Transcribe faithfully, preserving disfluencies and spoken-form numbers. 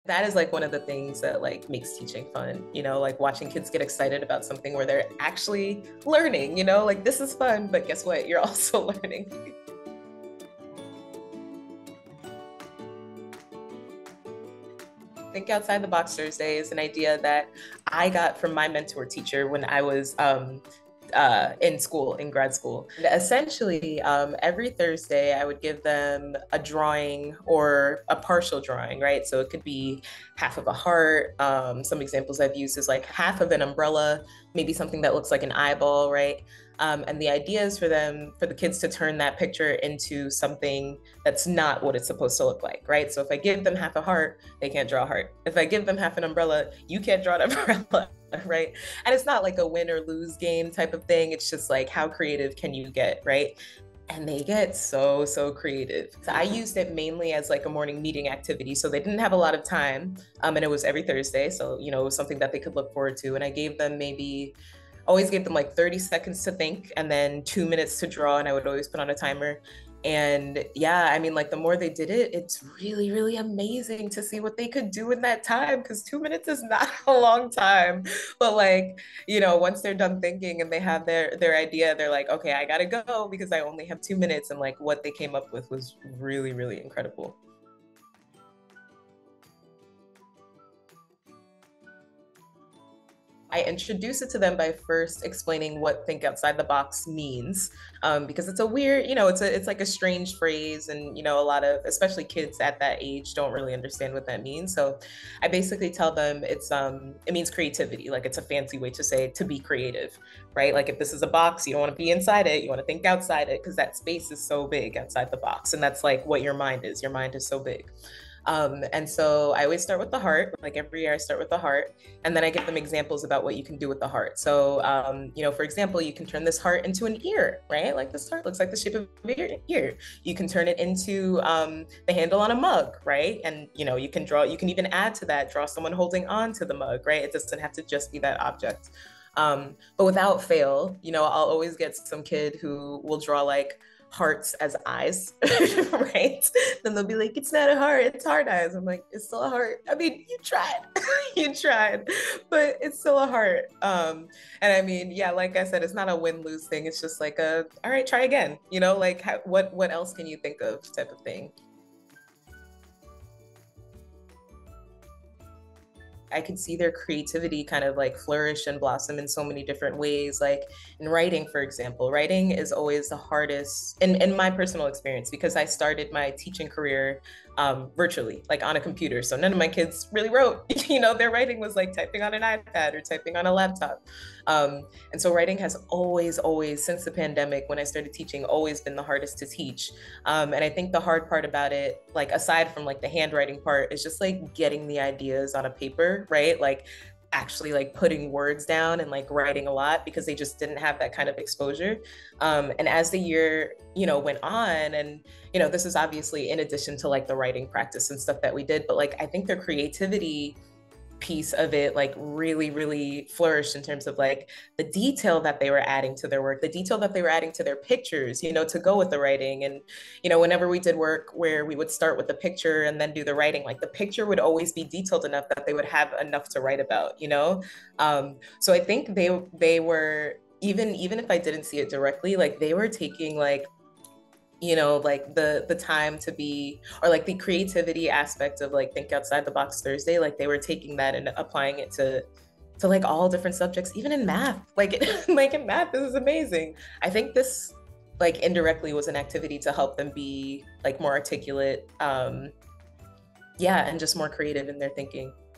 That is like one of the things that like makes teaching fun, you know, like watching kids get excited about something where they're actually learning, you know, like this is fun, but guess what? You're also learning. Think outside the box Thursday is an idea that I got from my mentor teacher when I was um, uh, in school, in grad school. And essentially, um, every Thursday, I would give them a drawing or a partial drawing, right? So it could be half of a heart. Um, some examples I've used is like half of an umbrella, maybe something that looks like an eyeball, right? Um, and the idea is for them, for the kids to turn that picture into something that's not what it's supposed to look like, right? So if I give them half a heart, they can't draw a heart. If I give them half an umbrella, you can't draw an umbrella, right? And it's not like a win or lose game type of thing. It's just like, how creative can you get, right? And they get so, so creative. So I used it mainly as like a morning meeting activity. So they didn't have a lot of time. Um, and it was every Thursday. So, you know, it was something that they could look forward to. And I gave them maybe, always gave them like thirty seconds to think and then two minutes to draw. And I would always put on a timer. And yeah, I mean, like the more they did it, it's really, really amazing to see what they could do in that time, because two minutes is not a long time. But like, you know, once they're done thinking and they have their their idea, they're like, okay, I gotta go because I only have two minutes. And like what they came up with was really, really incredible. I introduce it to them by first explaining what think outside the box means, um, because it's a weird, you know, it's a it's like a strange phrase, and you know, a lot of especially kids at that age don't really understand what that means. So, I basically tell them it's um it means creativity, like it's a fancy way to say to be creative, right? Like if this is a box, you don't want to be inside it, you want to think outside it because that space is so big outside the box, and that's like what your mind is. Your mind is so big. Um, and so I always start with the heart. Like every year, I start with the heart, and then I give them examples about what you can do with the heart. So, um, you know, for example, you can turn this heart into an ear, right? Like this heart looks like the shape of an ear. You can turn it into um, the handle on a mug, right? And you know, you can draw. You can even add to that, draw someone holding on to the mug, right? It doesn't have to just be that object. Um, but without fail, you know, I'll always get some kid who will draw like hearts as eyes, right? Then they'll be like, it's not a heart, it's hard eyes. I'm like, it's still a heart. I mean, you tried, you tried, but it's still a heart. Um, and I mean, yeah, like I said, it's not a win-lose thing. It's just like a, all right, try again. You know, like how, what what else can you think of type of thing. I could see their creativity kind of like flourish and blossom in so many different ways. Like in writing, for example, writing is always the hardest in, in my personal experience because I started my teaching career um, virtually, like on a computer. So none of my kids really wrote, you know, their writing was like typing on an iPad or typing on a laptop. Um, and so writing has always, always, since the pandemic, when I started teaching, always been the hardest to teach. Um, and I think the hard part about it, like aside from like the handwriting part, is just like getting the ideas on a paper, right? Like actually like putting words down and like writing a lot because they just didn't have that kind of exposure. Um, and as the year, you know, went on, and you know, this is obviously in addition to like the writing practice and stuff that we did, but like I think their creativity piece of it like really really flourished in terms of like the detail that they were adding to their work, the detail that they were adding to their pictures, you know, to go with the writing. And you know, whenever we did work where we would start with the picture and then do the writing, like the picture would always be detailed enough that they would have enough to write about, you know. Um so I think they they were, even even if I didn't see it directly, like they were taking like, you know, like the the time to be, or like the creativity aspect of like think outside the box Thursday, like they were taking that and applying it to to like all different subjects, even in math. Like like in math, this is amazing. I think this like indirectly was an activity to help them be like more articulate, um yeah, and just more creative in their thinking.